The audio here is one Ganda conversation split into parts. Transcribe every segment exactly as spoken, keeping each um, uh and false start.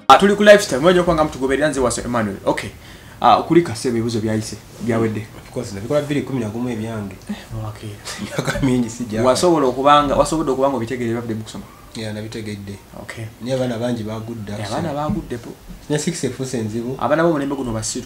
Atuli ku lifestyle mwenye kwanga mtugoberera nze wase Emmanuel. Okay. Ah kulika sebe bibuzo byayise byawedde. Of course nabikola two thousand eleven ebyange. Okay. Yaka mingi sijja. Wasobola okubanga wasobola okubanga obitegere bavde mukusoma. Yeah nabitegedde. Okay. Ni abana bangi bagudde. Yeah abana bagudde po. Nya six efuse nzibu. Abana bo mulembe guno basiru.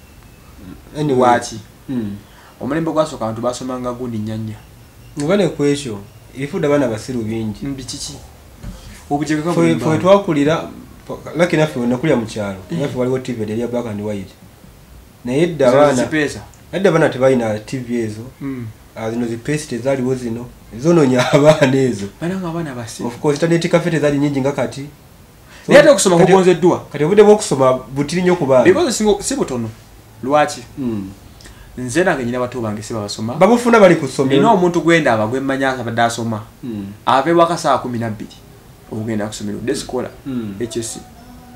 Anyway Wachi. Mm. Omulembe gwasoka abantu basomanga gundi nyanya. Ngwane kwesho ifuda bana basiru bingi. Mbichichi. Obujege ka for for twakulira lucky nafe nakulya mu kyalo. Nafe waliwo T V ya black and white. Na yedda bana. Yedda bana tebayina T V ezo. Mm. Azino zipeste zaliwo zino. Zono nya abana ezo. Bana ngabana basiru. Of course internet cafe zali nyingi ngakati. Yate okusoma kugonzeddwa. Kati obudde bw'okusoma butiri nnyo ku baana. Because singo si butono. Lwaki? Mm. Nze nange nyina bato bange se babasoma. Babufuna bali kusomera. Nina omuntu gwenda abagwe mmanya abadde asoma. Mm. Ave waka saa kumi na bbiri. Ogenda kusomera deskola. Mm. H S C.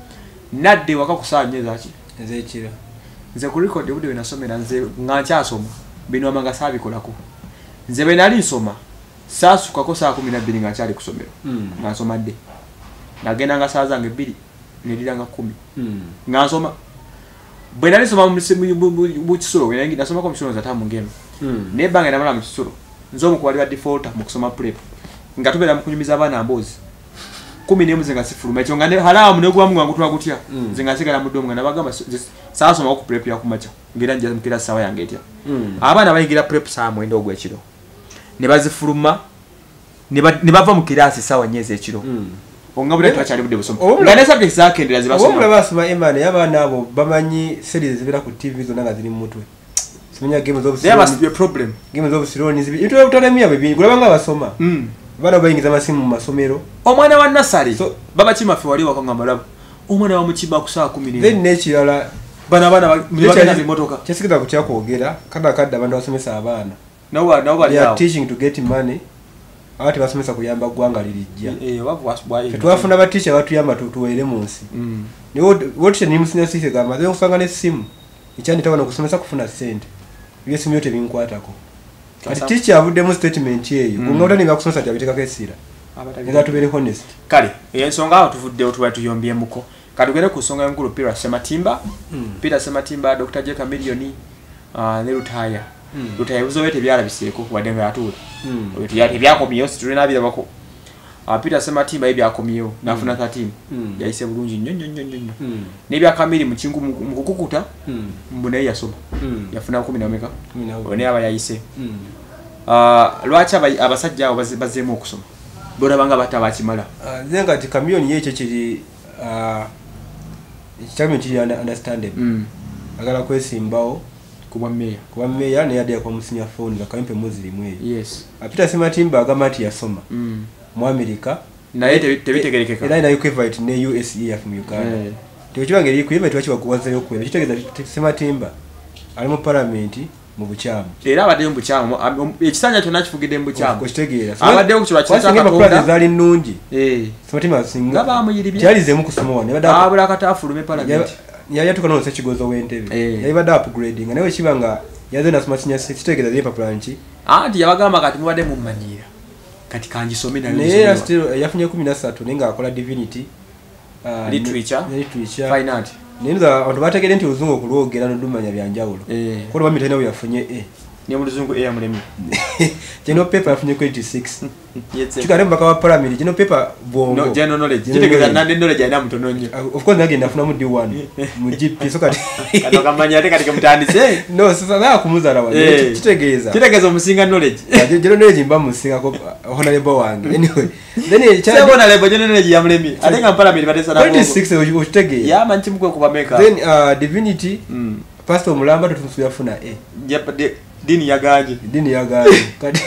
Nadde waka kusanya zaki. Nze ekira. Nze ku record obudde wenasomera nze ngacha asoma. Bino amanga sabi kolako. Nze bwe nali nsoma. Sasuka ko saa kumi na bbiri ngacha ali kusomera. Mm. Nasoma dde. Nagenda nga saa zange bbiri. Neliranga kumi. Mm. Ngasoma bwe nali soma mu kisolo we nangi nasoma ko misolo za tamu ngeno. Mm. Ne banga na mala mu kisolo. Nzo mu kwali default mu kusoma prep. Ngatubera mu kunyumiza abana ambozi. kumi n'emu zenga sifuluma ekyo nga ne halamu ne gwa mwangu twa gutya. Mm. Zenga sigala mu domu nga nabagamba saa soma ku prep ya kumacha. Ngira nje mukira sawa yange etya. Mm. Abana bayigira prep saa mwendo ogwekiro. Ne bazifuluma ne ne bava mu kirasi sawa nyeze ekiro. Mm. Ongabule twachali bude busoma. Ngane subject zake ndira zibasoma. Obula basoma Emmanuel yabana abo bamanyi series zibira ku T V zo nanga ziri mu mutwe. Simenya games of there must be a problem. Games of Thrones zibi. Itwe utalemia bebi. Kulabanga basoma. Mm. Bana bayingiza masimu mu masomero. Omwana wa nasari. So, baba chimafi wali wakanga malabo. Omwana wa muchiba ku saa kumi n'emu. Then nekirala bana bana bagenda bimotoka. Kyesikiza ku kyakwogera kada kada abantu basomesa abana. Nawa nawa they are teaching to get money. Abati basomesa kuyamba gwanga lirijja. Eh wavu wasbwaye. Twafuna ba teacher batuyamba tutuwere munsi. Mm. Ni what ni musinya sise gama ze kusanga ne simu. Ichani tawana kusomesa kufuna sente. Bye simu yote binkwatako. Kati teacher abudde mu statement yeyo. Mm. Kunga utani bakusomesa tabiteka kesira. Nga tubere honest. Kale, ensonga aho tuvudde otwa tuyombye muko. Katugere ku nsonga y'enkulu Peter Sematimba. Mm. Peter Sematimba Doctor Jeka Million uh ne Rutaya. Mm. Rutaya uzowete byala biseko wadenga yatula. Mm. Obitu yati byakomyo situlina bya bako. Ah Peter Sematimba ebyakomyo nafuna mm. thirteen. Mm. Yaise bulungi nnyo nnyo nnyo nnyo. Mm. Ne byakamiri mu kingu mu kukukuta. Mm. Mbune yasoma. Mm. Yafuna kumi na meka. kumi na one aba yaise. Mm. Ah lwacha abasajja abo bazemu okusoma. Bora banga batabachimala. Ah uh, zenga ati camion yeche kiri ah uh, camion kiri understandable. Mm. Agala kwesimbao kuba meya. Kuba meya ne yade kwa musinya phone ga kampe muzili mwe. Yes. Apita Sematimba agamati yasoma. Mm. Mu America na yete tebitegerekeka. Era ina equivalent ne U S E F mu Uganda. Yeah. Tekibange kuyibe twachiba kuwaza yo kwera. Kitegeza Sematimba ali mu parliament mu buchamu. Era abadde mu buchamu ekisanya kyonna kifugidde mu buchamu. Ko kitegeera. Abadde ku kiba ky'aka katonda zali nnungi. Eh. Sematimba singa. Ngaba amuyiribye. Kyalize mu kusoma wane. Abadde abula katafulume parliament. Yali atukana nose kigozo wentebe. Yali badde upgrading. Nawe kibanga yaze nasoma kinya kitegeeza ye papulanchi. Anti yabagamba kati mubadde mu manyira. Kati kanjisome na leo. Ne still yafunye kumi na tatu nenga akola divinity. Uh, literature. Literature. Fine art. Nenza abantu bategere nti oluzungu kulwogera n'odumanya byanjawulo. Eh. Ko lwa mitene yafunye E. Ni muluzungu E ya mulemi. General paper yafunye eighty-six. Yes. Chikare mbaka wa pyramid general paper bongo. No general knowledge. Kitegeza nande knowledge ya mutono nnyo. Of course nage ndafuna mu D one. Mu G P so kati. Kano kamanya ate kati kamutandise. No sasa na kumuzala wa. Kitegeza. Kitegeza omusinga knowledge. General knowledge mba musinga ko honorable wange. Anyway. Then chana honorable general knowledge ya mulemi. Ate nga pyramid batesa na. eighty-six ukitegeza. Ya manchi mukwe kuba maker. Then uh, divinity mm. Pastor Mulamba tutusu yafuna E. Yep, dini yagaje dini yagaje kati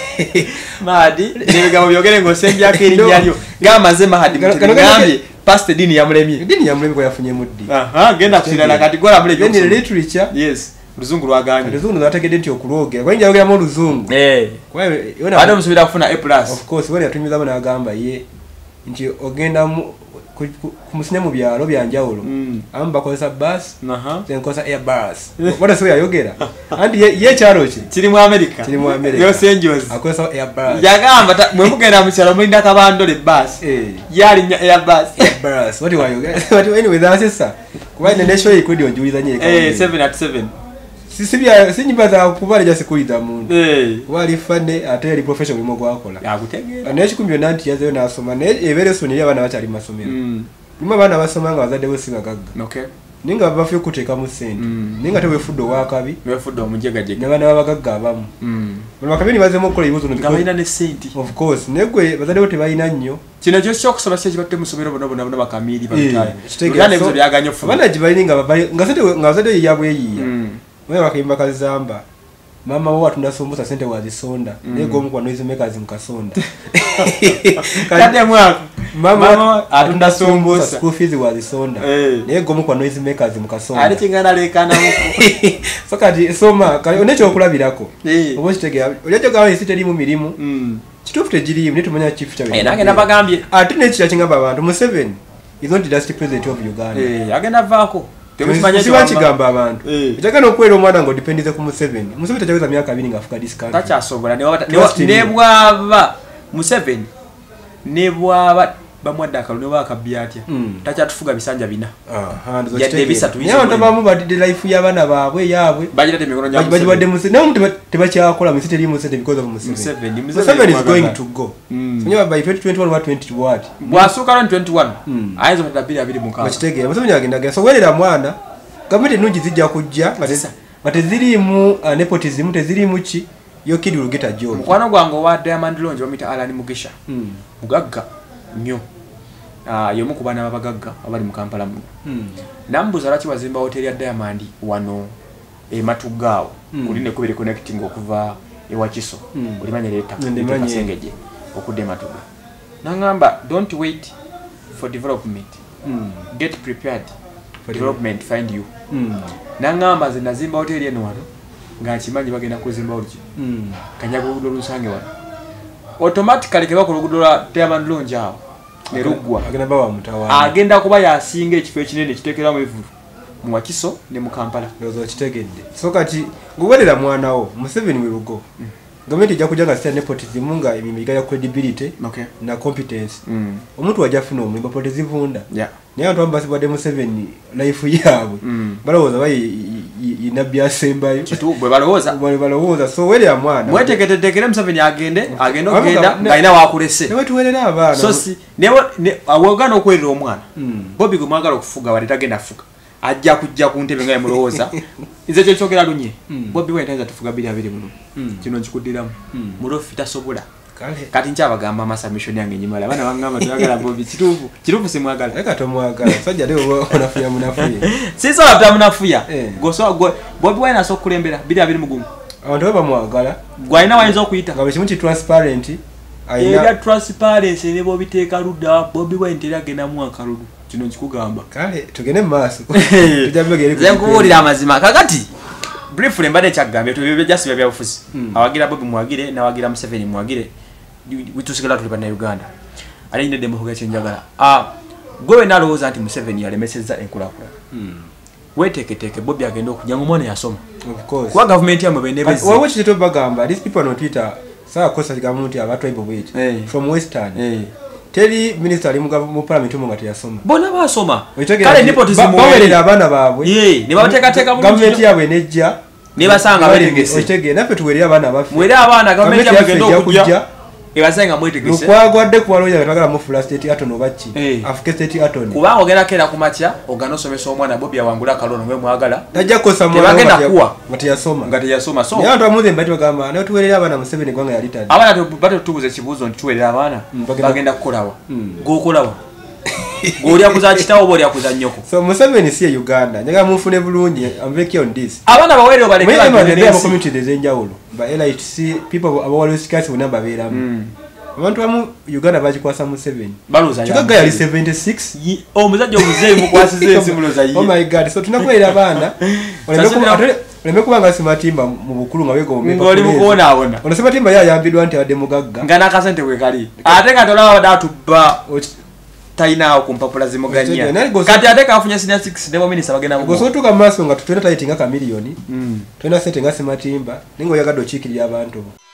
madi nibega byogere ngo senja kiri nyalyo gamaze mahadi mugambi past dini ya mulemi dini ya mulemi ko yafunye muddi aha genda kusira kati gora mulemi dini literature yes luzungu lwaganje luzungu nategede nti okulogera kwa njya mu luzungu eh kwa yona bado musubira kufuna A plus of course wali atumiza bana agamba ye nti ogenda mu kumusinya mu byalo byanjawulo abamu bakozesa bus nkosa airbus wada so yayogera anti ye kyalo ki kiri mu America kiri mu America Los Angeles akozesa airbus yagamba mwe mugenda mu kyalo mulinda kabandole bus yali nya airbus airbus what wayogera what anyway that's sir kuba ne nesho ikudi onjuliza nyeka eh seven at seven sisibya sinyibaza kubale ja sekulita muntu eh wali fane ate ali professional mu gwakola yakutegeera anechi kumyo nanti yazeyo nasoma ne ebere soneri abana bachali masomero nyuma abana basoma nga bazadde bose bagagga okay ninga bafye kuteka mu sente ninga tewe fuddo wakabi we fuddo omujega jega n'abana babagagga abamu bano bakabini bazemo kola ibibuzo nga balina ne sente of course negwe bazadde bote balina nnyo kino kyo kyo kusoma kye kibatte musomero bono bono bakamiri babitaye ngane bizo byaganya fu abana jibalini nga babali nga sente nga bazadde yabwe yiya mwe bakimba kazamba mama wo atunda sombusa sente wazisonda nego mu kwa noise makers mukasonda kade mwako mama atunda sombusa school fees wazisonda nego mu kwa noise makers mukasonda ali kingana lekana muko fakati soma kali onecho okulabirako obo kitegera olyacho gawe siteri mu mirimu kitufu tegiri mnetu manya chief cha eh nange nabagambye ati ne kicha kingamba abantu mu seven is not the last president of Uganda eh agenda vako temusimanya cyo kigamba abantu ekaka no kwera omwana ngo dependize ku mu seven mu seven tajaweza myaka abiri nga afuka discount tacha sobola ne nebwaba mu seven nebwaba bamwadda akalu ne wakabyatya tacha tufuga bisanja bina aha ndo ya debisa tuizo nyo ntabamu badde life y'abana baabwe yabwe bajira temikono nyamu bajibadde mu seven no tebakyakola mu city mu seven because of mu seven mu seven is going to go nyo by twenty twenty-one what twenty what bwasuka ron twenty-one aizo mutabiri abiri muka bakitege mu seven yagenda gesa werera mwana gavumenti nungi zijja kujja bate ziri mu nepotism teziri mu ki yo kid will get a job mwana gwango wa Diamond Lonje bamita Alan Mugisha mugagga nyo ah yomu kubana babagagga abali mu Kampala mu nambuza laki wazimba hotel ya Diamond wano e Matugao kuline kubere connecting okuva e Wakiso ulimanya leta kasengeje okude Matuga nangamba don't wait for development get prepared for development find you nangamba zinazimba hotel eno wano ngakimanyi bagenda kuzimba oluki kanyago gudo lusange wano automatically keba ku lugudo lwa Diamond Lonje awo ne rugwa agenda bawa mutawa agenda kuba yasinga ekifo ekinene kitekera mu ivuru mu Wakiso ne mu Kampala ndozo kitegedde so kati nguwerera mwana wo mu seven we rugo gavumenti ejja kujja nga sita nepotism nga emimiga ya credibility okay na competence omuntu wajja funa omulimo potezivunda yeah naye abantu ambasibwadde mu seven life yaabwe balowooza bayi inabya sembayo kitu bwe balowooza bwe balowooza so werera mwana mwetegetetekere mu seven agende agenda ogenda ngayina wakulese newe tuwerera abaana so si newe awogana okwerera omwana Bobby gwe mwagala okufuga wali tagenda fuga ajja kujja ku ntebe nga yamulowooza nze kyo kyogera lunye Bobby we ntaza tufuga biri abiri muno kino nkikuddiramu mulofi tasobola kati nkyabagamba amasamisho yange nyimala abana bangamba tuyagala Bobby kituufu kituufu simwagala eka tomwagala sajja leo onafuya munafuya sisobola kuta munafuya goso Bobby we naso kulembera biri abiri mugumu abantu baba mwagala gwalina wayinza okuyita nga bekimu ki transparent ayina transparency ne Bobby teeka ludda Bobby we ntera agenda mu akaludu kino nkikugamba kale tugende maaso tujabegere ze nkubuulira amazima kakati briefly mbadde kyagambye tubebe just bya bufuzi awagira Bobby mwagire na wagira Museveni mwagire witusigala tuli bana Uganda ali ne demo hoga chenjagala ah gwe nalowooza anti Museveni yalemeseza enkulakula weteketeke Bobby agenda okujanga omwana yasoma of course kwa government ya mwe nebezi wa watch to bagamba these people on Twitter saa kosa government ya watu ibo bwiti from western eh teri minister ali mu parliament mu ngati yasoma bona basoma kale nepotism bawerera abana baabwe eh ne bateka teka mu government yawe nejja ne basanga bategese otege nafe tuwerera abana bafe mwera abana government yawe gendo okujja ebasanga mwetegese kwagwadde kwaloya twagala mu full state atono bachi Africa state atono kubanga ogenda kera kumatya ogano somesa omwana Bobby awangula kalono mwe mwagala tajja kosa mwana bagenda kuwa ngati yasoma ngati yasoma so naye ntwamuze mbati bagamba ne tuwerera abana Museveni gwanga yali tadi abana bato tubuze kibuzo ntuwerera abana bagenda kukolawa gokolawa goli akuza kitawo boli akuza nyoko so Museveni si Uganda nyaga mufune bulungi I'm very on this abana bawere obalekera ne mu community dezenjawulo ba L H C people abawalo sikasi bona babera mu abantu amu Uganda bajikwasa Museveni baluza ya kikaga yali seventy-six oh muzajja omuzeyi mukwasize ensimuloza yi oh my god so tunakwera abana oleme kubanga simatimba mu bukulu nga wego ombe ngoli mukona abona ono simatimba ya yambidwa nti adde mugagga ngana kasente kwe kali ate katola abadatu ba tainaawo ku mpapula zimuganya kati ate kafunye senior six ne minisita bagenda mugo so tuka maaso nga tutwena tayitinga ka miliyoni mm. twena sente nga Sematimba ningo yagadde okiikirira abantu